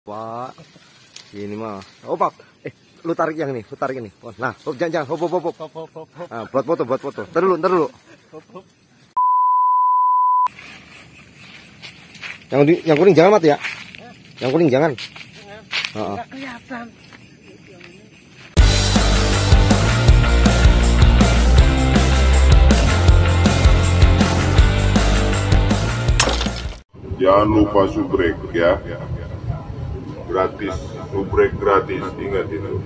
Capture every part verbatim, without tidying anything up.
Pak, ini mah. Oh Pak, eh lu tarik yang ini, lu tarik ini. Nah, hop, jangan jangan, hop hop hop. hop. Nah, buat foto, buat foto. Ntar dulu, ntar dulu. Yang di, yang kuning jangan mati ya. Yang kuning jangan. Heeh. Nggak kelihatan. Jangan lupa subrek ya, gratis, subrek gratis, ingat itu.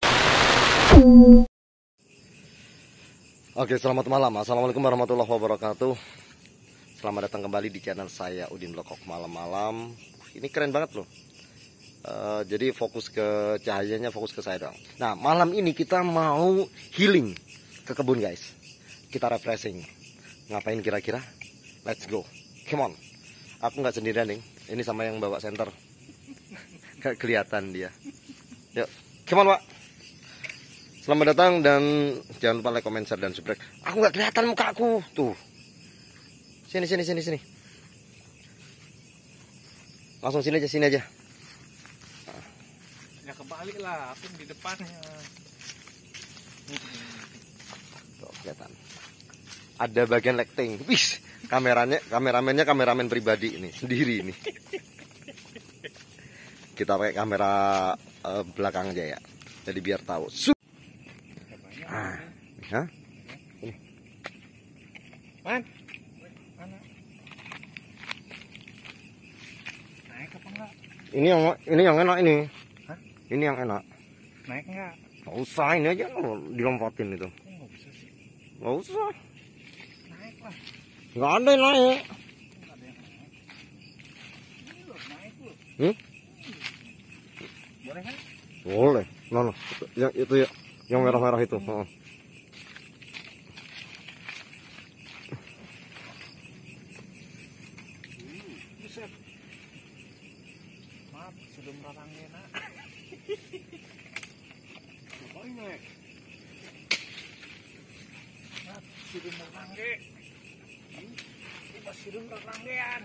Oke, selamat malam. Assalamualaikum warahmatullahi wabarakatuh. Selamat datang kembali di channel saya Udin Blokok malam-malam. Ini keren banget loh. Uh, jadi fokus ke cahayanya, fokus ke saya dong. Nah, malam ini kita mau healing ke kebun guys. Kita refreshing. Ngapain kira-kira? Let's go. Come on. Aku nggak sendirian nih. Ini sama yang bawa senter. Gak kelihatan dia. Yuk, come on Pak. Selamat datang dan jangan lupa like, comment, share, dan subscribe. Aku nggak kelihatan mukaku. Tuh. Sini, sini, sini, sini. Langsung sini aja, sini aja. Ya kebalik lah, aku di depannya. Tuh, kelihatan. Ada bagian lighting. Wih, kameranya, kameramennya kameramen pribadi ini, sendiri ini. Kita pakai kamera uh, belakang aja ya. Jadi biar tahu. Su ah, hah? Ini. Man, mana? Naik apa enggak? Ini yang ini yang enak ini. Hah? Ini yang enak. Naik enggak? Nggak usah, ini aja loh, dilompatin itu. Oh, nggak bisa sih. Nggak usah. Naik lah. Nggak ada yang naik. Nggak ada yang naik. Ini loh, naik loh. Hmm? Boleh kan? Boleh. Nah, nah. Yang itu ya, yang merah-merah itu. Hmm. Buset. Maaf, sudah merangge nak. Ngapain naik? Maaf, sudah merangge. Ini sudah meranggean.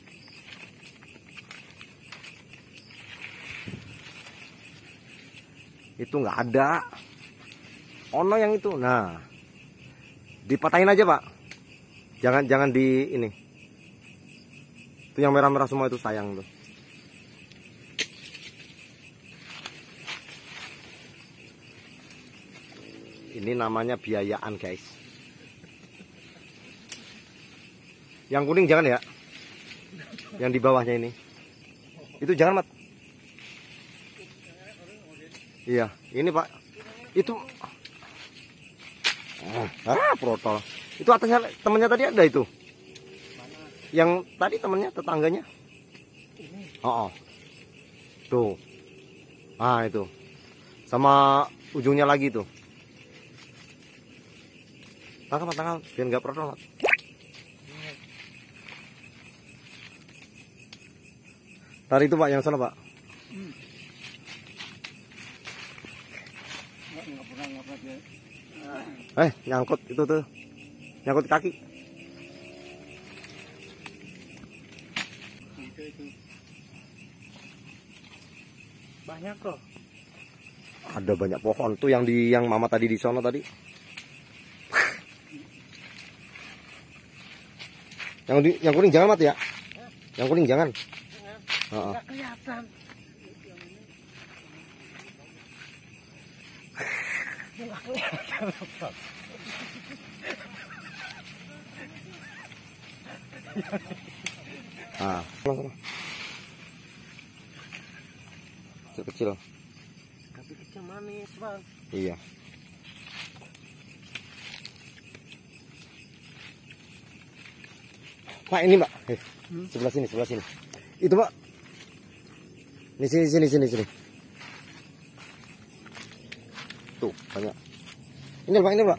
Itu nggak ada. Ono yang itu. Nah, dipatahin aja Pak. Jangan jangan di ini. Itu yang merah-merah semua itu sayang tuh. Ini namanya biayaan guys. Yang kuning jangan ya. Yang di bawahnya ini. Itu jangan Mat. Iya, ini Pak. Itu ah, protol. Itu atasnya temannya tadi ada itu. Yang tadi temannya tetangganya. Oh, oh. Tuh. Ah, itu. Sama ujungnya lagi tuh. Tangkap, tangkap, biar nggak protol. Tadi itu Pak, yang sana Pak. Eh, nyangkut itu tuh. Nyangkut kaki. Itu itu. Banyak loh. Ada banyak pohon tuh yang di yang Mama tadi di sono tadi. Yang di, yang kuning jangan mati ya. Yang kuning jangan. Heeh. Nggak kelihatan. Nggak kelihatan. Ah, kecil-kecil. Tapi kecil manis Bang. Iya. Pak ini Pak, eh, hmm? sebelah sini, sebelah sini. Itu Pak. Ini sini, sini, sini, sini. Tuh banyak. Ini Pak, ini Pak.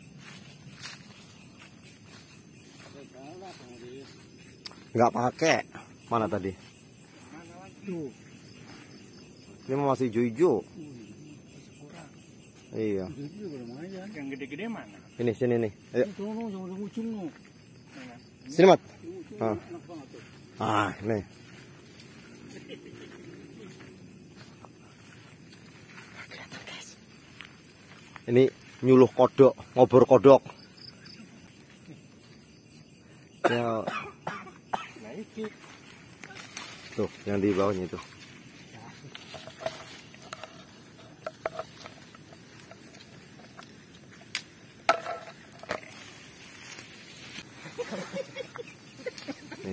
Nggak pakai. Mana tadi? Tuh. Ini masih hijau-hijau. Iya. Yang gede-gede mana? Ini sini nih. Ayo. Ujung. Sini Mat. Ah. Ah, nih. Ini nyuluh kodok, ngobor kodok. Ya. Nah iki. Tuh, yang di bawahnya itu. Nih.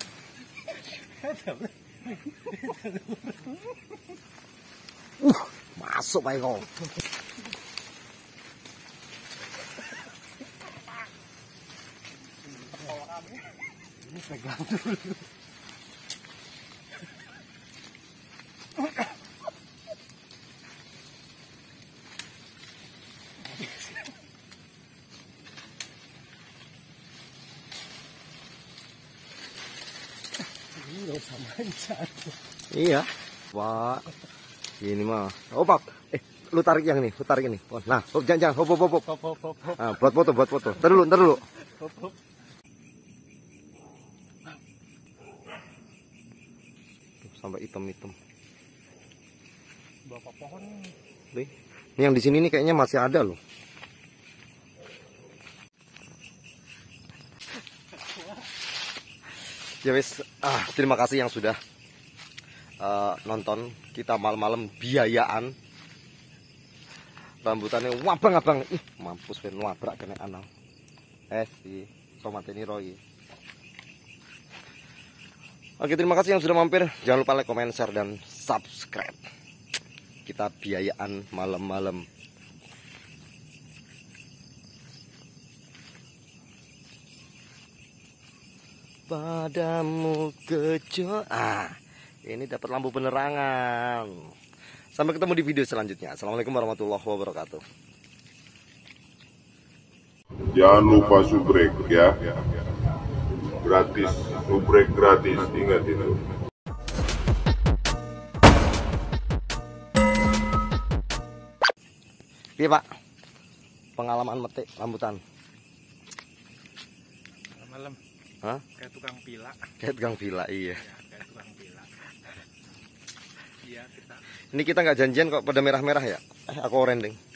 Uh, masuk Pak Eko. Ini pegang dulu. Ini sama jatuh. Iya, Pak. Ini mah. Oh, Pak. Eh, lu tarik yang ini, lu tarik ini. Nah, hop, jangan, jangan, hop, hop, hop, hop. Hop hop hop hop. Nah, buat foto, buat foto. Ntar dulu, ntar dulu. Hop hop. Tuh, sampai hitam-hitam. Bapak pohon ini. Nih, ini yang di sini nih kayaknya masih ada loh. Ya wes, ah, terima kasih yang sudah uh, nonton kita malam-malam biayaan. Rambutannya wabang-abang. Ih, mampus ben wabrak kena anal. Eh, si tomat ini Roy. Oke, terima kasih yang sudah mampir. Jangan lupa like, comment, share, dan subscribe. Kita biayaan malam-malam. Padamu kejo. Ah, ini dapat lampu penerangan. Sampai ketemu di video selanjutnya. Assalamualaikum warahmatullahi wabarakatuh. Jangan lupa subrek ya. Gratis, subrek gratis, ingat itu. Iya Pak, pengalaman metik rambutan. Malam. Hah? Kayak tukang pila. Kayak tukang villa, iya. Ya, kayak tukang pila. Iya kita. Ini kita nggak janjian kok pada merah-merah ya? Eh, aku oranye.